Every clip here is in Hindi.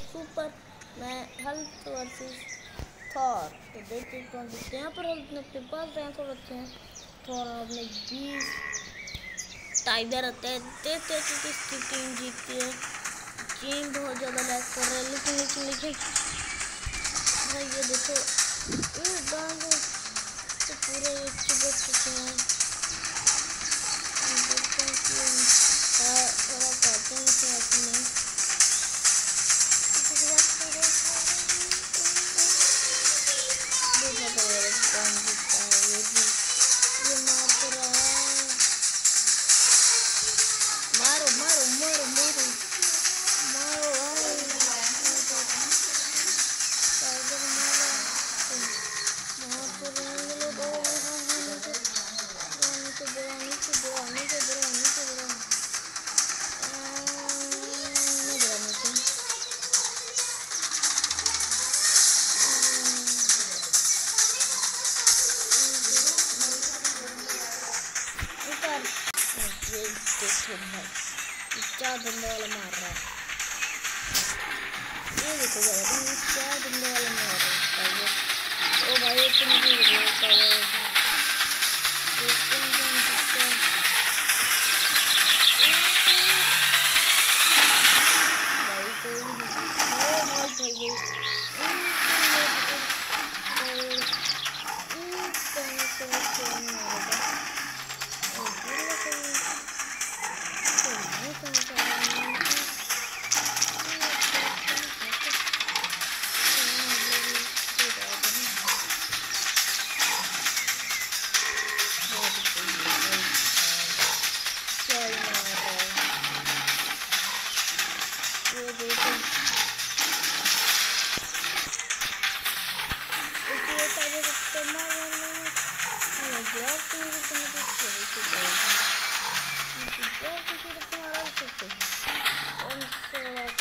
सुपर मैं हल्क वर्सेस थॉर। तो देखते कौन जीतते हैं। यहाँ पर हल्क ने अपने पास डायनासोर रखे हैं, थॉर अपने 20 टाइगर रहते हैं। देखते हैं कि किसकी टीम जीतती है। गेम बहुत ज़्यादा लैग कर रहा है, लेकिन भाई ये देखो डायनासोर तो पूरे चिपक चुके हैं। देखते हैं कि थोड़ा पाते हैं कि ऐसे नहीं देखना पड़ेगा कौन जीतता है। ये मार तो रहा है। मारो मारो मारो मारो मारो टाइगर मारो मार तो रहे हैं ये लोग। क्या डंडे वाला मार रहा है। ये देखो क्या डंडे वाला मार रहा है। ओ भाई तुम भी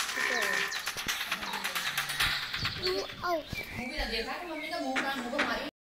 मूवी देखा कि मम्मी का मुंह मारी।